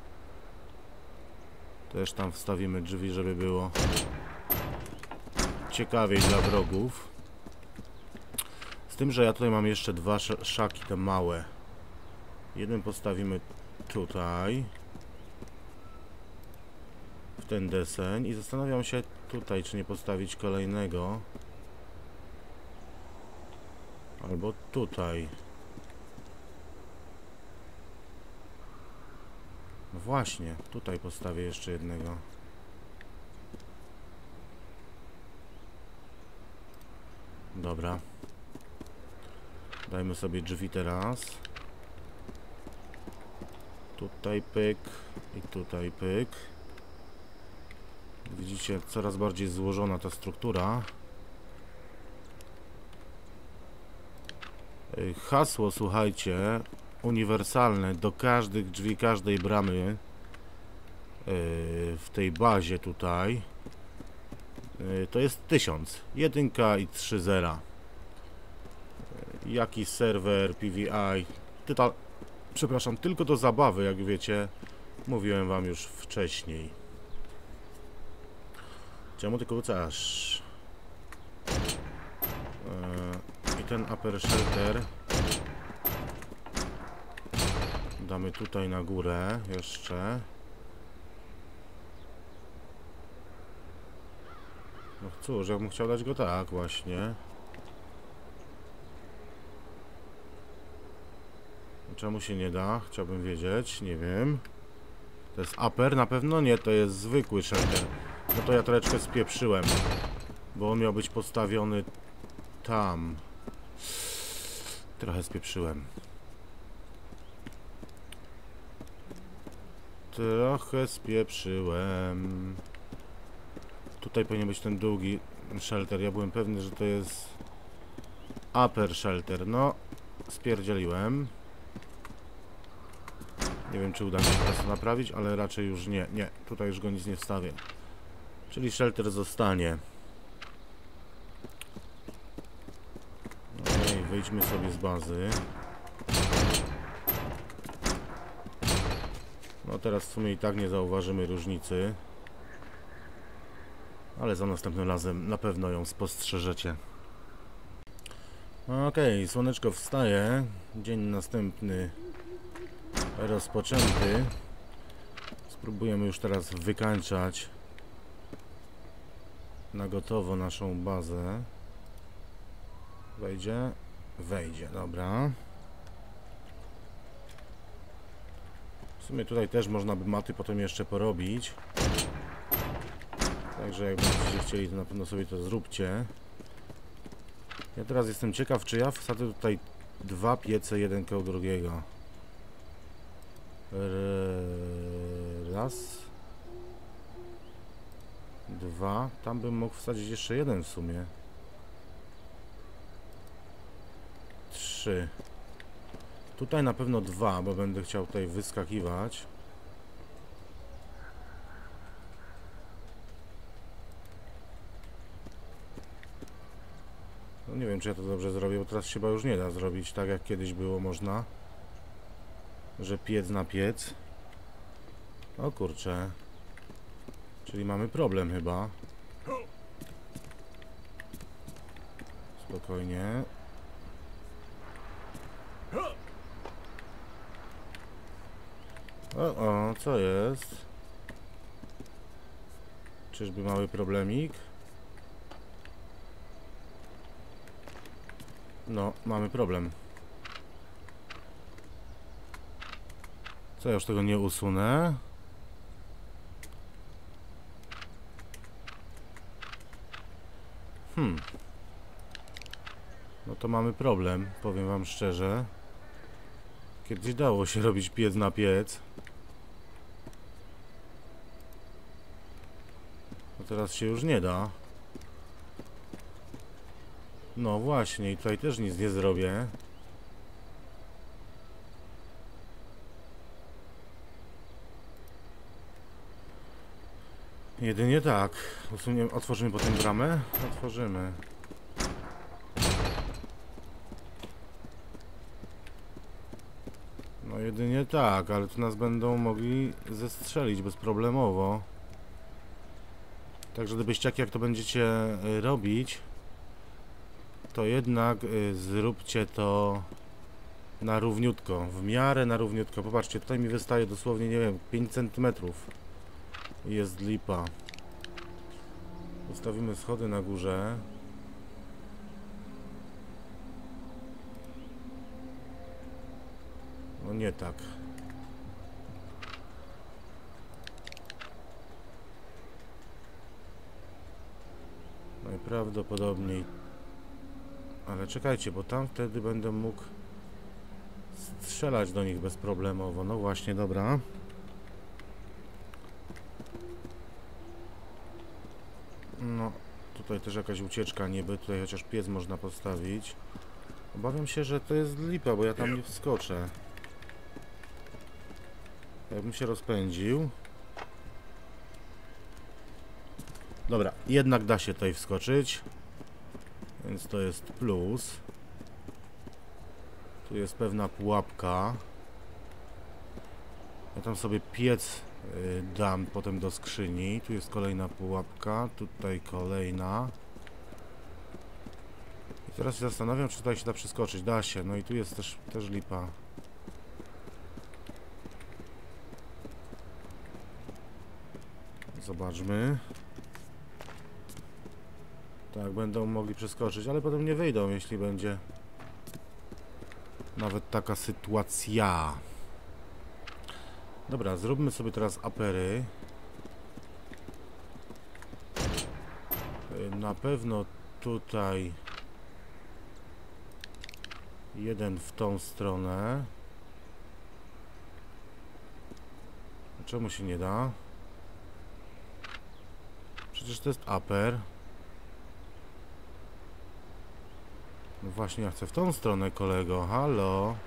Speaker 1: Też tam wstawimy drzwi, żeby było ciekawiej dla wrogów. Z tym, że ja tutaj mam jeszcze dwa szaki, te małe. Jeden postawimy tutaj. W ten deseń. I zastanawiam się tutaj, czy nie postawić kolejnego. Albo tutaj. No właśnie, tutaj postawię jeszcze jednego. Dobra. Dajmy sobie drzwi teraz. Tutaj pyk i tutaj pyk. Widzicie, coraz bardziej złożona ta struktura. Hasło, słuchajcie, uniwersalne do każdych drzwi, każdej bramy w tej bazie tutaj to jest 1000. 1 i 3 zera. Jaki serwer, PVI, przepraszam, tylko do zabawy, jak wiecie, mówiłem wam już wcześniej. Czemu tylko chcesz? I ten upper shelter damy tutaj na górę jeszcze. No cóż, ja bym chciał dać go tak właśnie. Czemu się nie da? Chciałbym wiedzieć, nie wiem. To jest upper? Na pewno nie, to jest zwykły shelter. No to ja troszeczkę spieprzyłem, bo on miał być postawiony tam. Trochę spieprzyłem. Tutaj powinien być ten długi shelter. Ja byłem pewny, że to jest upper shelter. No, spierdzieliłem. Nie wiem, czy uda mi się teraz to naprawić, ale raczej już nie. Nie, tutaj już go nic nie wstawię. Czyli shelter zostanie. Okej, wyjdźmy sobie z bazy. No teraz w sumie i tak nie zauważymy różnicy. Ale za następnym razem na pewno ją spostrzeżecie. Okej, słoneczko wstaje. Dzień następny rozpoczęty. Spróbujemy już teraz wykańczać na gotowo naszą bazę. Wejdzie? Wejdzie, dobra. W sumie tutaj też można by maty potem jeszcze porobić. Także jak będziecie chcieli, to na pewno sobie to zróbcie. Ja teraz jestem ciekaw, czy ja wsadzę tutaj 2 piece, jeden koło drugiego. Raz. 2. Tam bym mógł wsadzić jeszcze jeden w sumie. 3. Tutaj na pewno 2, bo będę chciał tutaj wyskakiwać. No nie wiem, czy ja to dobrze zrobię, bo teraz się chyba już nie da zrobić tak, jak kiedyś było można. Że piec na piec. O kurczę. Czyli mamy problem chyba. Spokojnie. O, co jest? Czyżby mały problemik? No, mamy problem. Co, ja już tego nie usunę? No to mamy problem, powiem wam szczerze. Kiedyś dało się robić piec na piec. A teraz się już nie da. No właśnie, i tutaj też nic nie zrobię. Jedynie tak. Otworzymy potem bramę? Otworzymy. No jedynie tak, ale tu nas będą mogli zestrzelić bezproblemowo. Także gdybyście jak to będziecie robić, to jednak zróbcie to na równiutko, w miarę na równiutko. Popatrzcie, tutaj mi wystaje dosłownie, nie wiem, 5 cm. Jest lipa. Ustawimy schody na górze. No nie tak. Najprawdopodobniej. Ale czekajcie, bo tam wtedy będę mógł strzelać do nich bezproblemowo. No właśnie, dobra. No, tutaj też jakaś ucieczka niby. Tutaj chociaż piec można postawić. Obawiam się, że to jest lipa, bo ja tam nie wskoczę. Jakbym się rozpędził. Dobra, jednak da się tutaj wskoczyć. Więc to jest plus. Tu jest pewna pułapka. Ja tam sobie piec dam potem do skrzyni. Tu jest kolejna pułapka. Tutaj kolejna. I teraz się zastanawiam, czy tutaj się da przeskoczyć. Da się. No i tu jest też lipa. Zobaczmy. Tak, będą mogli przeskoczyć, ale potem nie wyjdą, jeśli będzie nawet taka sytuacja. Dobra, zróbmy sobie teraz apery. Na pewno tutaj jeden w tą stronę. Czemu się nie da? Przecież to jest aper. No właśnie, ja chcę w tą stronę, kolego. Halo?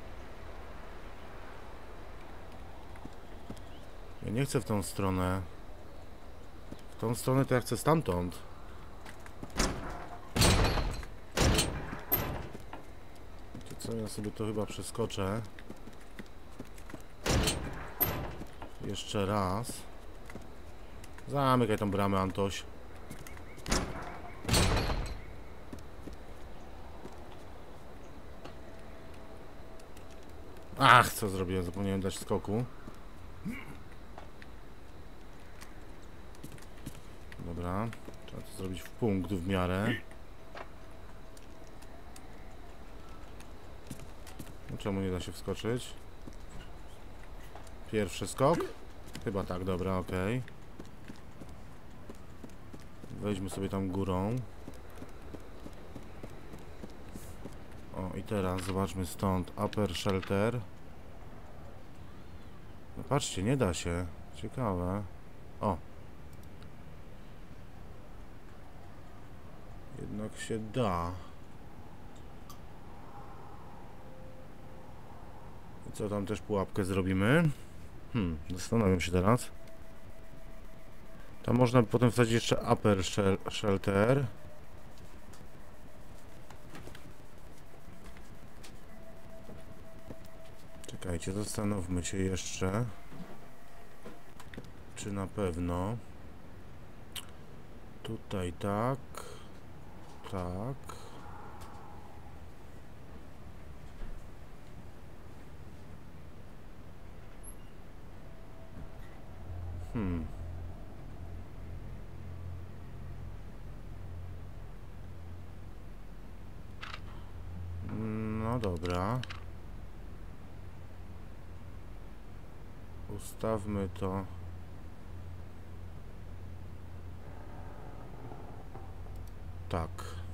Speaker 1: Ja nie chcę w tą stronę. W tą stronę to ja chcę stamtąd. Wiecie co, ja sobie to chyba przeskoczę. Jeszcze raz. Zamykaj tą bramę, Antoś. Ach, co zrobiłem? Zapomniałem dać skoku. Dobra, trzeba to zrobić w punkt w miarę. No czemu nie da się wskoczyć? Pierwszy skok? Chyba tak, dobra, okej. Wejdźmy sobie tam górą. O, i teraz zobaczmy stąd. Upper shelter. No patrzcie, nie da się. Ciekawe. O. Jednak się da. I co, tam też pułapkę zrobimy? Zastanawiam się teraz. Tam można potem wsadzić jeszcze upper shelter. Czekajcie, zastanówmy się jeszcze. Czy na pewno. Tutaj tak. Tak. No dobra. Ustawmy to. Tak.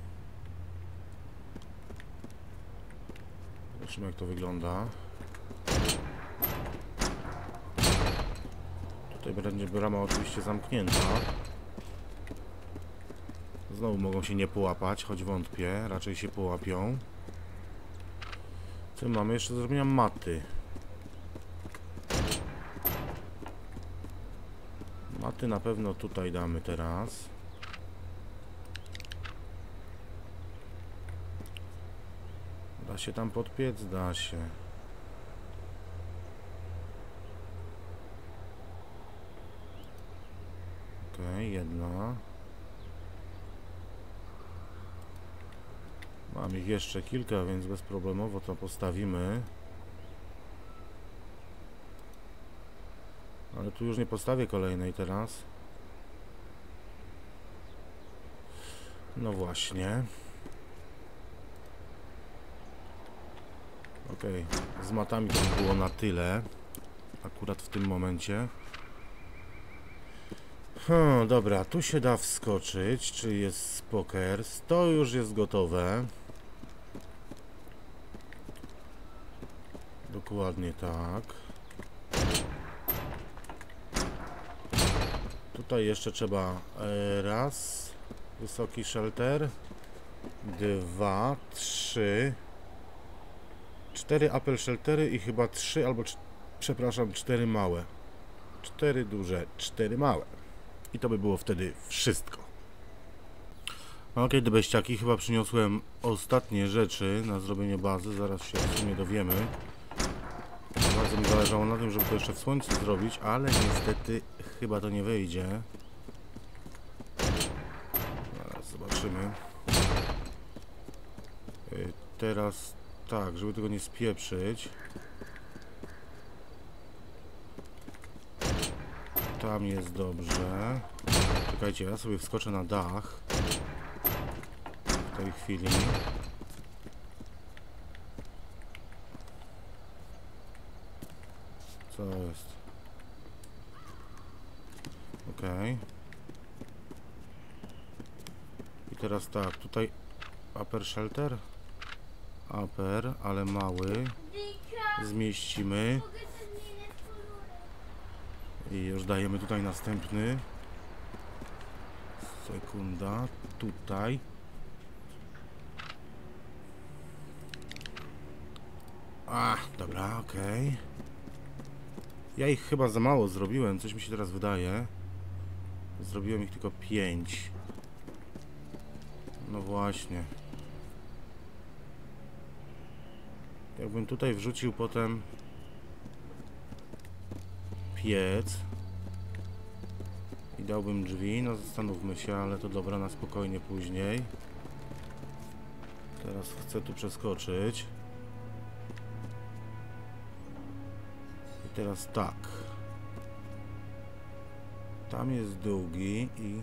Speaker 1: Zobaczymy, jak to wygląda. Tutaj będzie brama oczywiście zamknięta. Znowu mogą się nie połapać, choć wątpię. Raczej się połapią. Co mamy? Jeszcze do zrobienia maty. Maty na pewno tutaj damy teraz. Da się tam podpiec? Da się. Okej, jedna. Mam ich jeszcze kilka, więc bezproblemowo to postawimy. Ale tu już nie postawię kolejnej teraz. No właśnie. Okej, z matami to by było na tyle. Akurat w tym momencie. Dobra, tu się da wskoczyć. Czy jest spokers? To już jest gotowe. Dokładnie tak. Tutaj jeszcze trzeba raz wysoki shelter, 2, 3, 4 apple sheltery i chyba 3 albo przepraszam, 4 małe. 4 duże, 4 małe. I to by było wtedy wszystko. Okej, beściaki, chyba przyniosłem ostatnie rzeczy na zrobienie bazy. Zaraz się w sumie dowiemy. Bardzo mi zależało na tym, żeby to jeszcze w słońcu zrobić, ale niestety chyba to nie wyjdzie. Zaraz zobaczymy. Teraz tak, żeby tego nie spieprzyć. Tam jest dobrze. Czekajcie, ja sobie wskoczę na dach. W tej chwili. Co jest? Okej. I teraz tak, tutaj upper shelter. Upper, ale mały. Zmieścimy. I już dajemy tutaj następny. Sekunda. Tutaj. Dobra, okej. Ja ich chyba za mało zrobiłem, coś mi się teraz wydaje. Zrobiłem ich tylko 5. No właśnie. Jakbym tutaj wrzucił potem piec i dałbym drzwi, no zastanówmy się, ale to dobra, na spokojnie później. Teraz chcę tu przeskoczyć. I teraz tak. Tam jest długi i...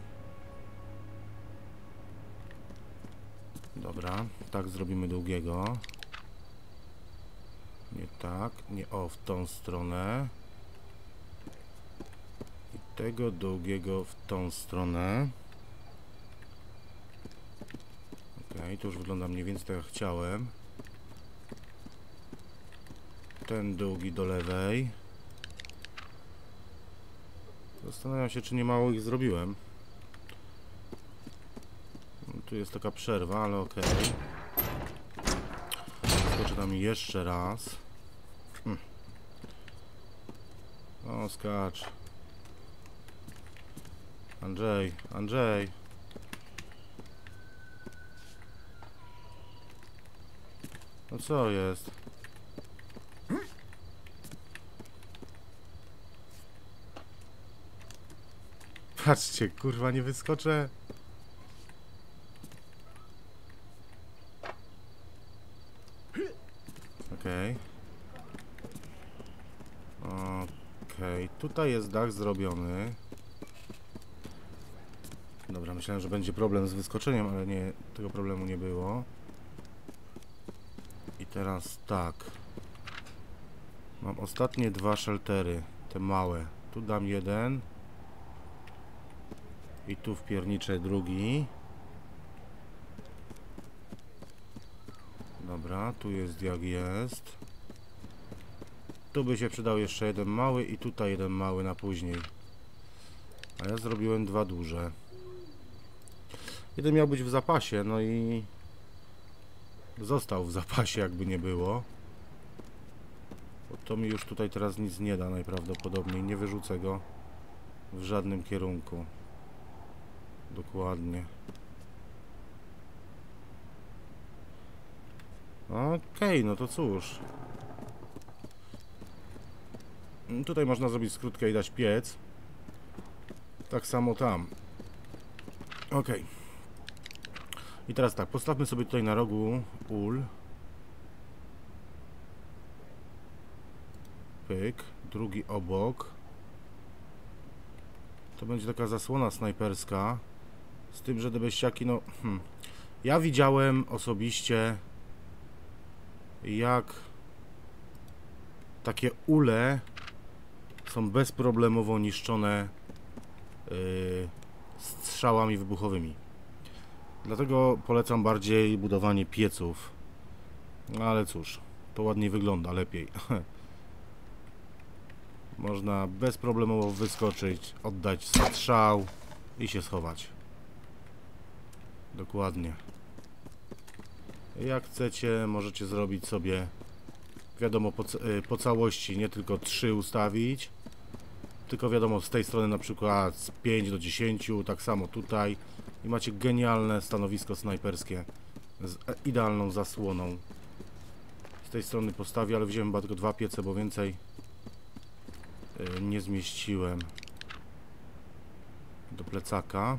Speaker 1: Dobra, tak zrobimy długiego. Nie tak, nie w tą stronę. tego długiego w tą stronę. Ok, to już wygląda mniej więcej tak jak chciałem. Ten długi do lewej. Zastanawiam się, czy nie mało ich zrobiłem. No, tu jest taka przerwa, ale okej. Skoczę tam jeszcze raz. O, skacz. Andrzej, Andrzej. No co jest? Patrzcie, kurwa, nie wyskoczę. Okej. Okej, tutaj jest dach zrobiony. Dobra, myślałem, że będzie problem z wyskoczeniem, ale nie, tego problemu nie było. I teraz tak. Mam ostatnie dwa sheltery, te małe. Tu dam jeden. I tu wpierniczę drugi. Dobra, tu jest jak jest. Tu by się przydał jeszcze jeden mały i tutaj jeden mały na później. A ja zrobiłem dwa duże. Jeden miał być w zapasie, no i został w zapasie, jakby nie było. Bo to mi już tutaj teraz nic nie da najprawdopodobniej. Nie wyrzucę go w żadnym kierunku. Dokładnie. Okej, no to cóż. Tutaj można zrobić skrótkę i dać piec. Tak samo tam. Okej. I teraz tak, postawmy sobie tutaj na rogu ul. Pyk. Drugi obok. To będzie taka zasłona snajperska. Z tym, że te beściaki, no... Ja widziałem osobiście, jak takie ule są bezproblemowo niszczone strzałami wybuchowymi. Dlatego polecam bardziej budowanie pieców. No ale cóż, to ładniej wygląda, lepiej. Można bezproblemowo wyskoczyć, oddać strzał i się schować. Dokładnie. Jak chcecie, możecie zrobić sobie, wiadomo, po całości, nie tylko 3 ustawić, tylko wiadomo, z tej strony na przykład z 5 do 10, tak samo tutaj. I macie genialne stanowisko snajperskie z idealną zasłoną. Z tej strony postawię, ale wziąłem chyba tylko 2 piece, bo więcej nie zmieściłem do plecaka.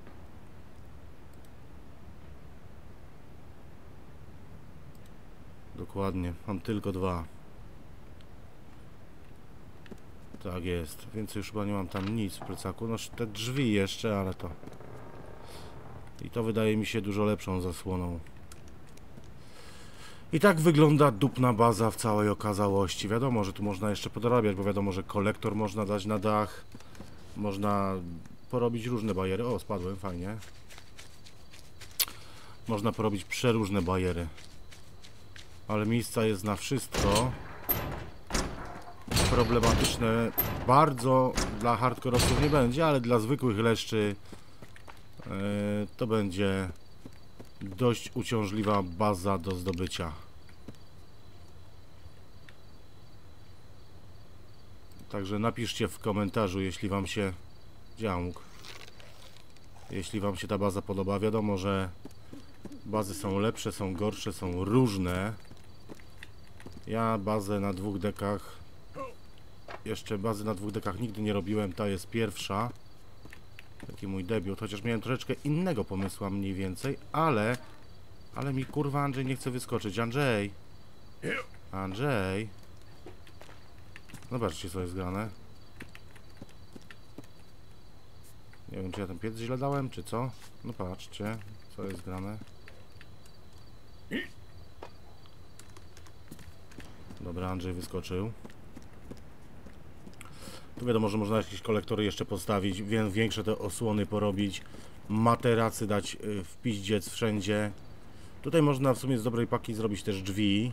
Speaker 1: Dokładnie, mam tylko 2. Tak jest, więcej już chyba nie mam tam nic w plecaku. No te drzwi jeszcze, ale to... I to wydaje mi się dużo lepszą zasłoną. I tak wygląda dupna baza w całej okazałości. Wiadomo, że tu można jeszcze podorabiać, bo wiadomo, że kolektor można dać na dach. Można porobić różne bariery. O, spadłem, fajnie. Można porobić przeróżne bariery. Ale miejsca jest na wszystko. Problematyczne bardzo dla hardkorowców nie będzie, ale dla zwykłych leszczy to będzie dość uciążliwa baza do zdobycia. Także napiszcie w komentarzu, jeśli wam się... Jeśli wam się ta baza podoba. Wiadomo, że bazy są lepsze, są gorsze, są różne. Ja bazę na 2 dekach... Jeszcze bazy na 2 dekach nigdy nie robiłem, ta jest pierwsza. Taki mój debiut, chociaż miałem troszeczkę innego pomysłu mniej więcej, ale mi kurwa Andrzej nie chce wyskoczyć. Andrzej! Andrzej! Zobaczcie, co jest grane. Nie wiem, czy ja ten piec źle dałem, czy co? No patrzcie, co jest grane. Dobra, Andrzej wyskoczył. Tu wiadomo, że można jakieś kolektory jeszcze postawić, większe te osłony porobić, materacy dać w piździec wszędzie. Tutaj można w sumie z dobrej paki zrobić też drzwi.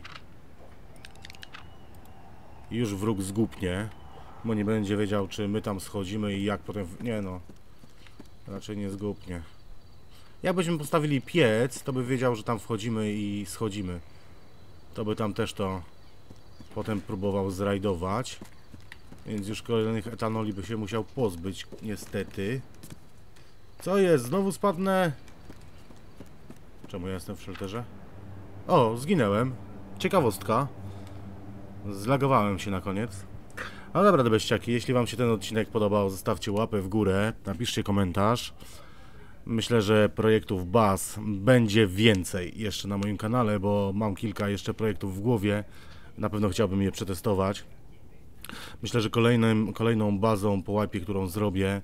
Speaker 1: I już wróg zgubnie, bo nie będzie wiedział, czy my tam schodzimy i jak potem... Nie no, raczej nie zgubnie. Jakbyśmy postawili piec, to by wiedział, że tam wchodzimy i schodzimy. To by tam też to potem próbował zrajdować. Więc już kolejnych etanoli by się musiał pozbyć, niestety. Co jest? Znowu spadnę? Czemu ja jestem w shelterze? O, zginęłem. Ciekawostka. Zlagowałem się na koniec. No dobra, dobeściaki, jeśli wam się ten odcinek podobał, zostawcie łapę w górę, napiszcie komentarz. Myślę, że projektów baz będzie więcej jeszcze na moim kanale, bo mam kilka jeszcze projektów w głowie. Na pewno chciałbym je przetestować. Myślę, że kolejną bazą po łapie, którą zrobię,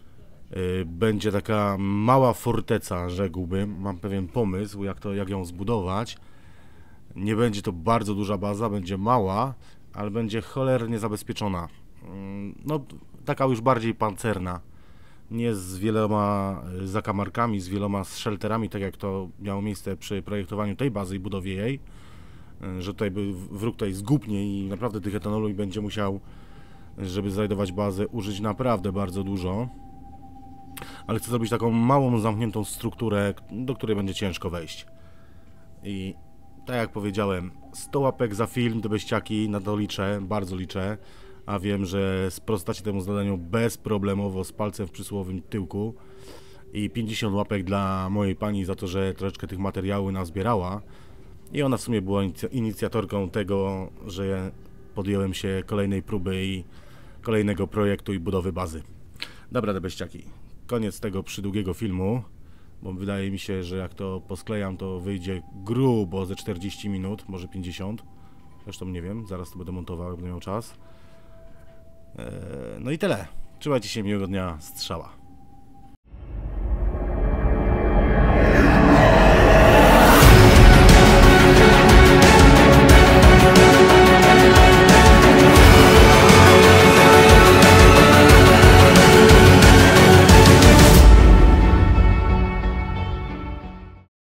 Speaker 1: będzie taka mała forteca, rzekłbym. Mam pewien pomysł, jak ją zbudować. Nie będzie to bardzo duża baza, będzie mała, ale będzie cholernie zabezpieczona. No, taka już bardziej pancerna. Nie z wieloma zakamarkami, z wieloma shelterami, tak jak to miało miejsce przy projektowaniu tej bazy i budowie jej. Że tutaj wróg tutaj zgubnie i naprawdę tych etanolu będzie musiał, żeby znajdować bazę, użyć naprawdę bardzo dużo. Ale chcę zrobić taką małą, zamkniętą strukturę, do której będzie ciężko wejść. I tak jak powiedziałem, 100 łapek za film, dobeściaki, na to liczę, bardzo liczę. A wiem, że sprostacie temu zadaniu bezproblemowo z palcem w przysłowiowym tyłku. I 50 łapek dla mojej pani za to, że troszeczkę tych materiałów nazbierała. I ona w sumie była inicjatorką tego, że podjąłem się kolejnej próby i kolejnego projektu i budowy bazy. Dobra, dobeściaki, koniec tego przydługiego filmu, bo wydaje mi się, że jak to posklejam, to wyjdzie grubo ze 40 minut, może 50. Zresztą nie wiem, zaraz to będę montował, jak będę miał czas. No i tyle. Trzymajcie się, miłego dnia, strzała.